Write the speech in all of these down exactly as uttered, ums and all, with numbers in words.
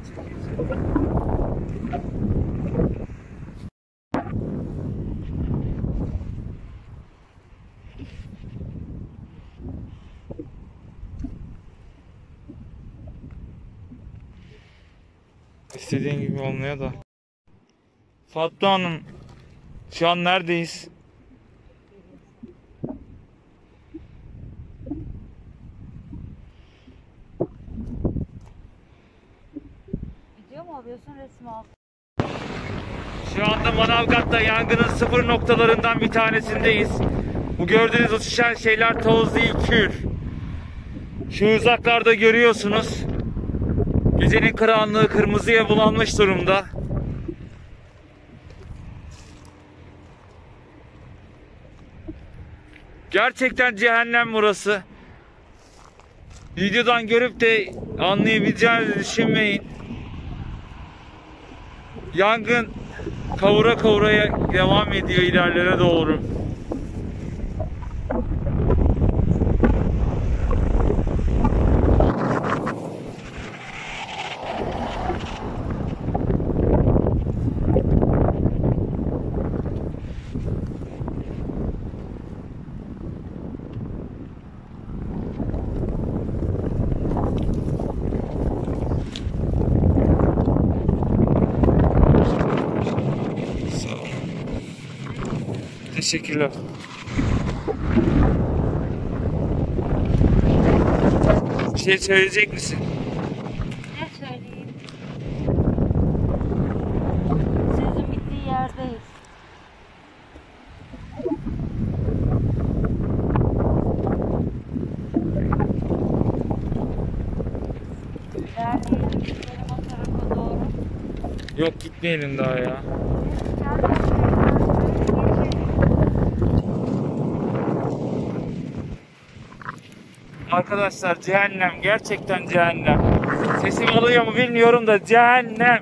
İstediğin gibi olmuyor da. Fatma Hanım, şu an neredeyiz? Video mu alıyorsun, resim al? Şu anda Manavgat'ta yangının sıfır noktalarından bir tanesindeyiz. Bu gördüğünüz uçuşan şeyler toz değil, kül. Şu uzaklarda görüyorsunuz. Gecenin karanlığı kırmızıya bulanmış durumda. Gerçekten cehennem burası. Videodan görüp de anlayabileceğinizi düşünmeyin. Yangın kavura kavuraya devam ediyor ilerlere doğru. Teşekkürler. Bir şey söyleyecek misin? Ne söyleyeyim? Sözün bittiği yerdeyiz. Derneğe gidelim o tarafa doğru. Yok, gitmeyelim daha ya. Arkadaşlar, cehennem, gerçekten cehennem. Sesim alıyor mu bilmiyorum da cehennem.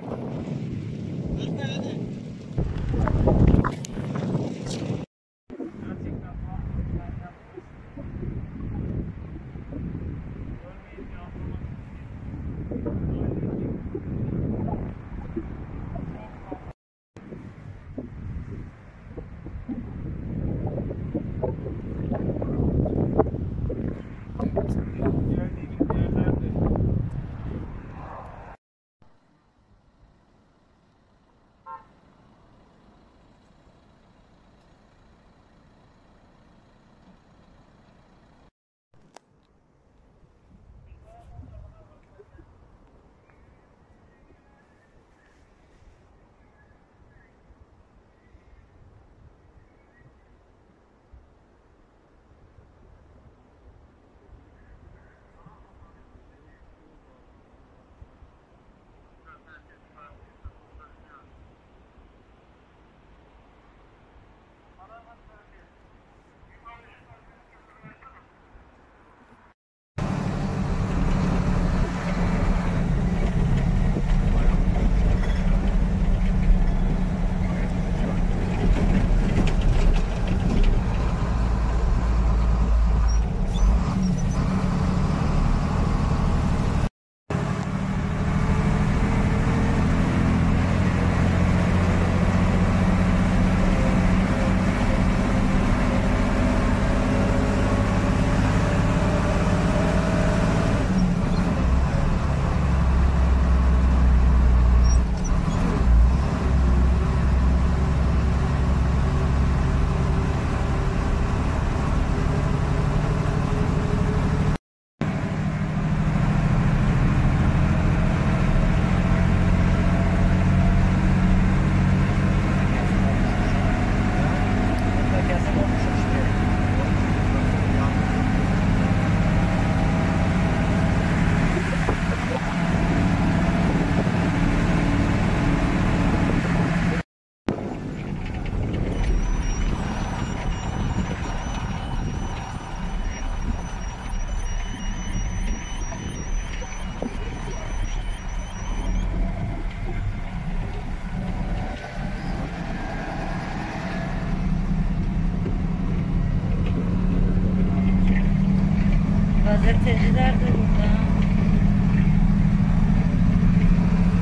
Gazeteciler de burada.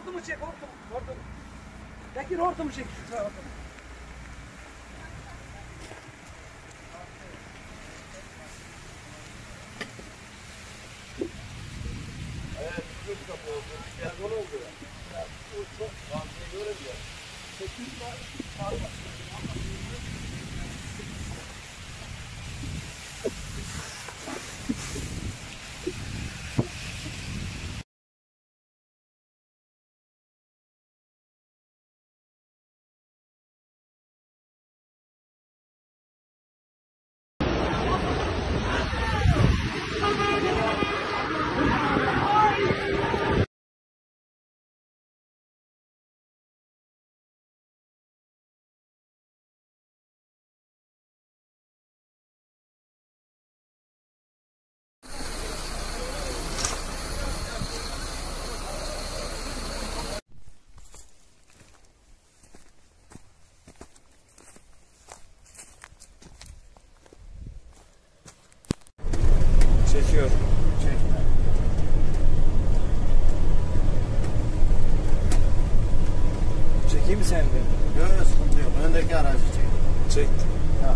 hortumu çek, hortumu. Hortumu. Bekir hortumu çek. Şuraya hortumu. Evet, bu kapı oldu. Telefon oldu ya. Ya bu çok fazla görünüyor. sekiz var. Çekiyor. Çekme. Çekeyim mi sen de? Yok yok, sıkıntı yok. Öndeki aracı çek. Çektim. Ya.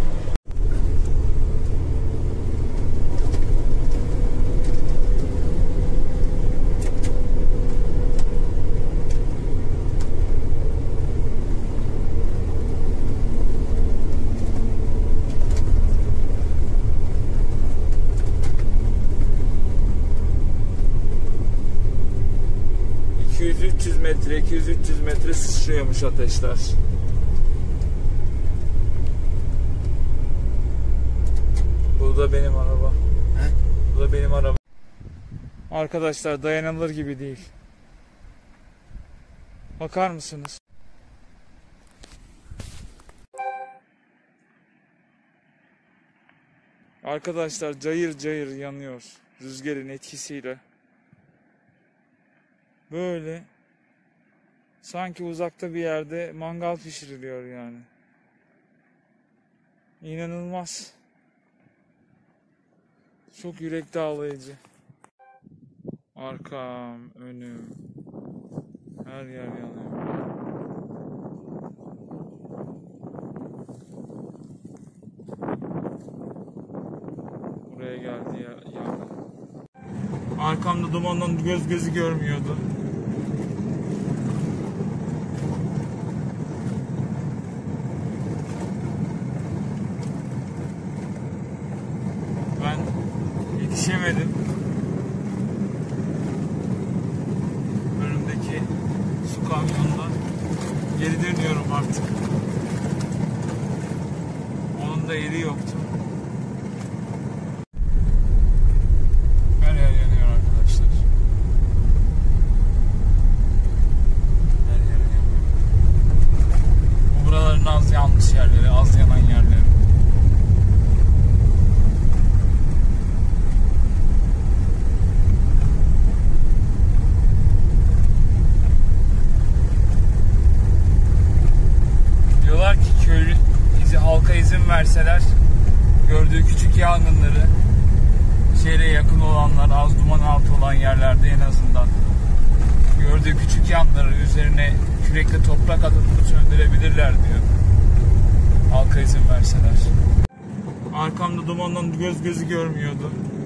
iki yüz üç yüz metre, iki yüz üç yüz metre sıçrıyormuş ateşler. Bu da benim araba. He? Bu da benim araba. Arkadaşlar dayanılır gibi değil. Bakar mısınız? Arkadaşlar cayır cayır yanıyor rüzgarın etkisiyle. Böyle sanki uzakta bir yerde mangal pişiriliyor yani. İnanılmaz. Çok yürek dağlayıcı. Arkam, önüm, her yer yanıyor. Buraya geldi ya, yangın. Arkamda dumandan göz gözü görmüyordu. Ben yetişemedim. Önümdeki su kamyonuna geri dönüyorum artık. Onun da yeri yoktu. Her yer yanıyor arkadaşlar. Her yer yanıyor. Bu buraların az yanmış yerleri, az yanan yerleri. Diyorlar ki köylü izi, halka izin verseler gördüğü küçük yangınları şehre yakın olanlar, az duman altı olan yerlerde en azından gördüğü küçük yangınları üzerine kürekle toprak atıp söndürebilirler diyor. Halka izin verseler. Arkamda dumandan göz gözü görmüyordu.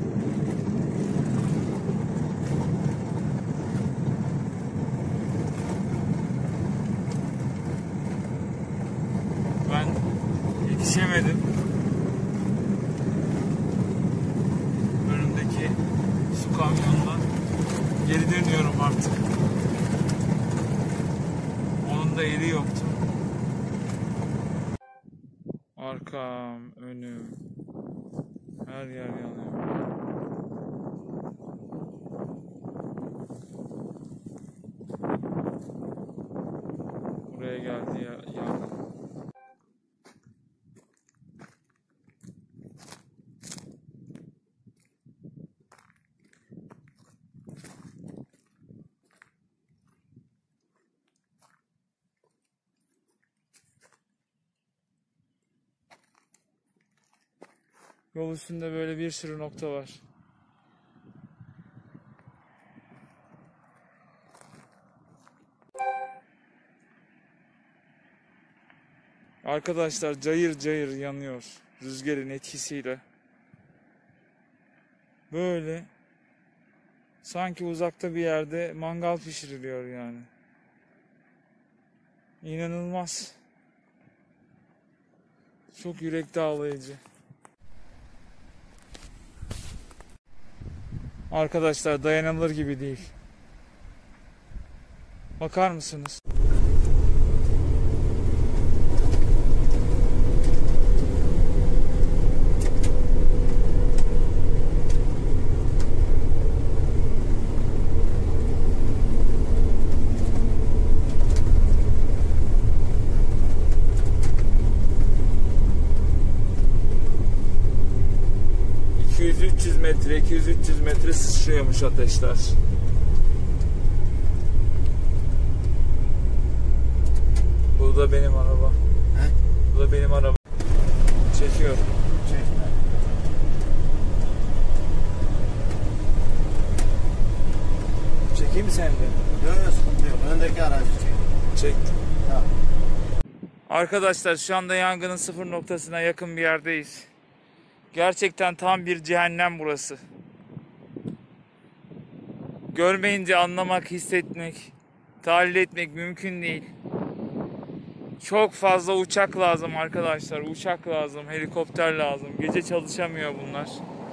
Ben yetişemedim. Önümdeki su kamyonuna geri dönüyorum artık. Onun da yeri yoktu. Arkam, önüm, her yer yanıyor. Buraya geldi ya, yangın. Yol üstünde böyle bir sürü nokta var. Arkadaşlar cayır cayır yanıyor rüzgarın etkisiyle. Böyle sanki uzakta bir yerde mangal pişiriliyor yani. İnanılmaz. Çok yürek dağlayıcı. Arkadaşlar dayanılır gibi değil. Bakar mısınız? iki yüz üç yüz metre, iki yüz üç yüz metre sıçrıyormuş ateşler. Bu da benim araba. He? Bu da benim araba. Çekiyor. Çekme. Çekeyim mi sen de? Yok yok sıkıntı yok. Öndeki aracı çek. Çektim. Tamam. Arkadaşlar şu anda yangının sıfır noktasına yakın bir yerdeyiz. Gerçekten tam bir cehennem burası. Görmeyince anlamak, hissetmek, tahlil etmek mümkün değil. Çok fazla uçak lazım arkadaşlar. Uçak lazım, helikopter lazım. Gece çalışamıyor bunlar.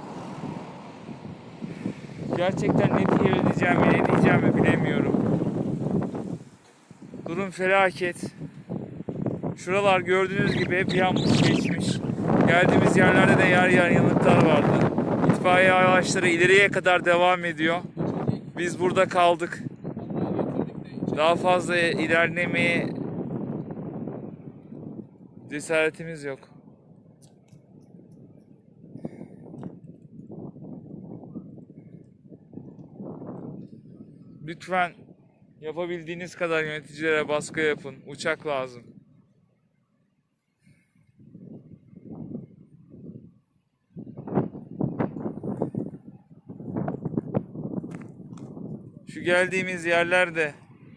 Gerçekten ne diyeceğimi, ne diyeceğimi bilemiyorum. Durum felaket. Şuralar gördüğünüz gibi hep yanmış geçmiş. Geldiğimiz yerlerde de yer yer yanıklar vardı. İtfaiye araçları ileriye kadar devam ediyor. Biz burada kaldık. Daha fazla ilerlemeye cesaretimiz yok. Lütfen yapabildiğiniz kadar yöneticilere baskı yapın. Uçak lazım. Şu geldiğimiz yerlerde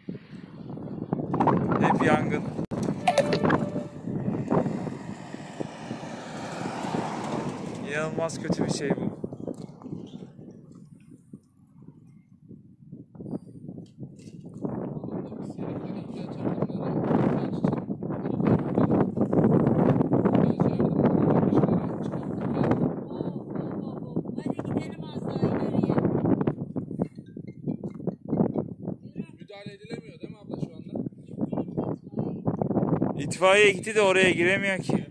hep yangın. İnanılmaz kötü bir şey bu. Hadi gidelim az daha ileriye. Müdahale edilemiyor değil mi abla şu anda? İtfaiye gitti de oraya giremiyor ki.